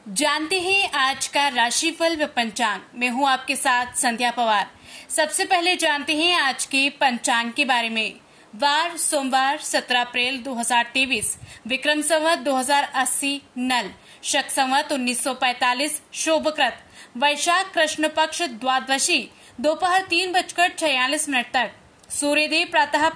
जानते हैं आज का राशिफल व पंचांग। मैं हूं आपके साथ संध्या पवार। सबसे पहले जानते हैं आज के पंचांग के बारे में। वार सोमवार 17 अप्रैल 2023, विक्रम संवत 2080 नल, शक संवत 1945 शोभकृत, वैशाख कृष्ण पक्ष द्वादशी दोपहर 3:46 तक, सूर्योदय प्रातः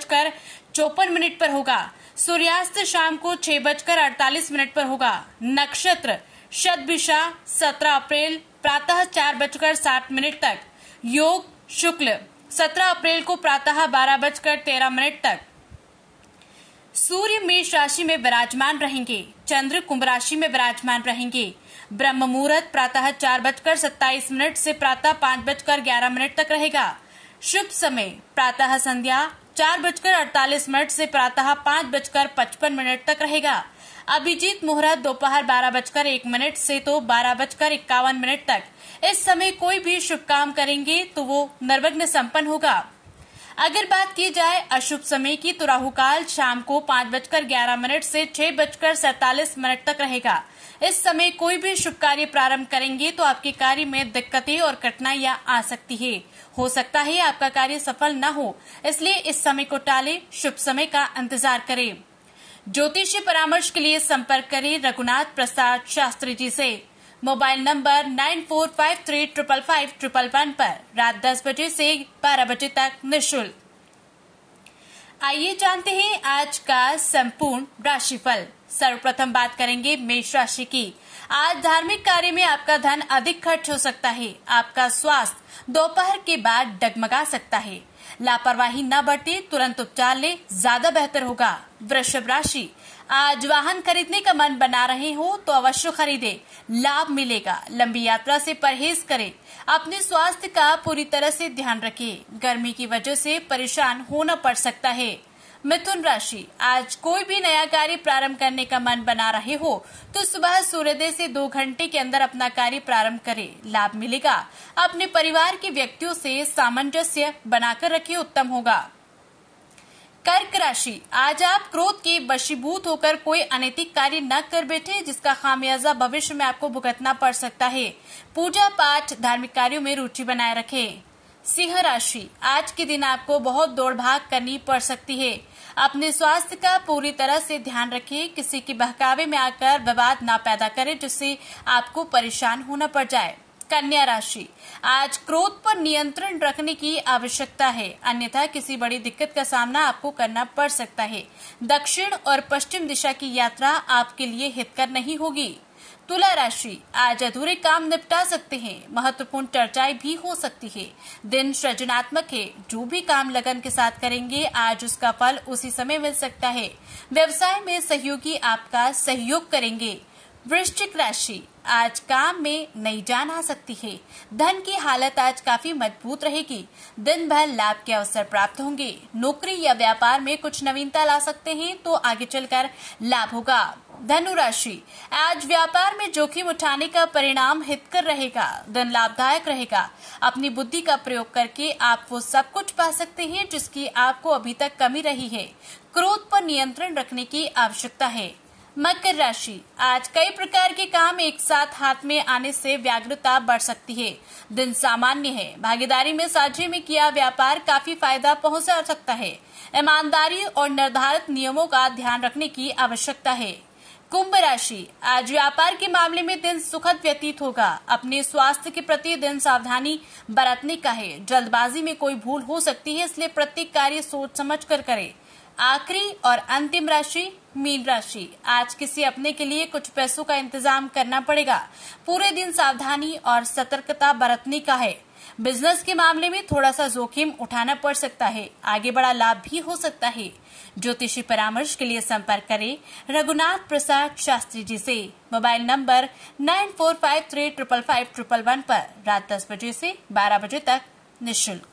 5:54 पर होगा, सूर्यास्त शाम को 6:48 पर होगा। नक्षत्र शतभिषा 17 अप्रैल प्रातः 4:60 तक, योग शुक्ल 17 अप्रैल को प्रातः 12:13 तक। सूर्य मेष राशि में विराजमान रहेंगे, चंद्र कुंभ राशि में विराजमान रहेंगे। ब्रह्म मुहूर्त प्रातः 4:27 से प्रातः 5:11 तक रहेगा। शुभ समय प्रातः संध्या 4:48 से प्रातः 5:55 तक रहेगा। अभिजीत मुहूर्त दोपहर 12:01 से तो 12:51 तक। इस समय कोई भी शुभ काम करेंगे तो वो निर्विघ्न संपन्न होगा। अगर बात की जाए अशुभ समय की तो राहु काल शाम को 5:11 से 6:47 तक रहेगा। इस समय कोई भी शुभ कार्य प्रारंभ करेंगे तो आपके कार्य में दिक्कतें और कठिनाइयां आ सकती है। हो सकता है आपका कार्य सफल न हो, इसलिए इस समय को टालें, शुभ समय का इंतजार करें। ज्योतिषीय परामर्श के लिए संपर्क करें रघुनाथ प्रसाद शास्त्री जी से। मोबाइल नंबर 9453555111 पर रात 10 बजे से 12 बजे तक निःशुल्क। आइए जानते हैं आज का संपूर्ण राशिफल। सर्वप्रथम बात करेंगे मेष राशि की। आज धार्मिक कार्य में आपका धन अधिक खर्च हो सकता है। आपका स्वास्थ्य दोपहर के बाद डगमगा सकता है। लापरवाही न बरते, तुरंत उपचार ले, ज्यादा बेहतर होगा। वृषभ राशि, आज वाहन खरीदने का मन बना रहे हो तो अवश्य खरीदे, लाभ मिलेगा। लंबी यात्रा से परहेज करें। अपने स्वास्थ्य का पूरी तरह से ध्यान रखें। गर्मी की वजह से परेशान होना पड़ सकता है। मिथुन राशि, आज कोई भी नया कार्य प्रारंभ करने का मन बना रहे हो तो सुबह सूर्योदय से 2 घंटे के अंदर अपना कार्य प्रारंभ करें, लाभ मिलेगा। अपने परिवार के व्यक्तियों से सामंजस्य बनाकर रखें, उत्तम होगा। कर्क राशि, आज आप क्रोध के वशीभूत होकर कोई अनैतिक कार्य न कर बैठे, जिसका खामियाजा भविष्य में आपको भुगतना पड़ सकता है। पूजा पाठ धार्मिक कार्यों में रुचि बनाए रखें। सिंह राशि, आज के दिन आपको बहुत दौड़ भाग करनी पड़ सकती है। अपने स्वास्थ्य का पूरी तरह से ध्यान रखें। किसी के बहकावे में आकर विवाद न पैदा करें जिससे आपको परेशान होना पड़ जाए। कन्या राशि, आज क्रोध पर नियंत्रण रखने की आवश्यकता है, अन्यथा किसी बड़ी दिक्कत का सामना आपको करना पड़ सकता है। दक्षिण और पश्चिम दिशा की यात्रा आपके लिए हितकर नहीं होगी। तुला राशि, आज अधूरे काम निपटा सकते हैं। महत्वपूर्ण चर्चाएं भी हो सकती है। दिन सृजनात्मक है। जो भी काम लगन के साथ करेंगे आज उसका फल उसी समय मिल सकता है। व्यवसाय में सहयोगी आपका सहयोग करेंगे। वृश्चिक राशि, आज काम में नई जान आ सकती है। धन की हालत आज काफी मजबूत रहेगी। दिन भर लाभ के अवसर प्राप्त होंगे। नौकरी या व्यापार में कुछ नवीनता ला सकते हैं तो आगे चलकर लाभ होगा। धनु राशि, आज व्यापार में जोखिम उठाने का परिणाम हितकर रहेगा। दिन लाभदायक रहेगा। अपनी बुद्धि का प्रयोग करके आप वो सब कुछ पा सकते हैं जिसकी आपको अभी तक कमी रही है। क्रोध पर नियंत्रण रखने की आवश्यकता है। मकर राशि, आज कई प्रकार के काम एक साथ हाथ में आने से व्याग्रता बढ़ सकती है। दिन सामान्य है। भागीदारी में साझे में किया व्यापार काफी फायदा पहुंचा सकता है। ईमानदारी और निर्धारित नियमों का ध्यान रखने की आवश्यकता है। कुंभ राशि, आज व्यापार के मामले में दिन सुखद व्यतीत होगा। अपने स्वास्थ्य के प्रति दिन सावधानी बरतने का है। जल्दबाजी में कोई भूल हो सकती है, इसलिए प्रत्येक कार्य सोच समझ कर करें। आखिरी और अंतिम राशि मीन राशि, आज किसी अपने के लिए कुछ पैसों का इंतजाम करना पड़ेगा। पूरे दिन सावधानी और सतर्कता बरतने का है। बिजनेस के मामले में थोड़ा सा जोखिम उठाना पड़ सकता है। आगे बड़ा लाभ भी हो सकता है। ज्योतिषी परामर्श के लिए संपर्क करें रघुनाथ प्रसाद शास्त्री जी से। मोबाइल नंबर 9453555111 पर रात 10 बजे से 12 बजे तक निःशुल्क।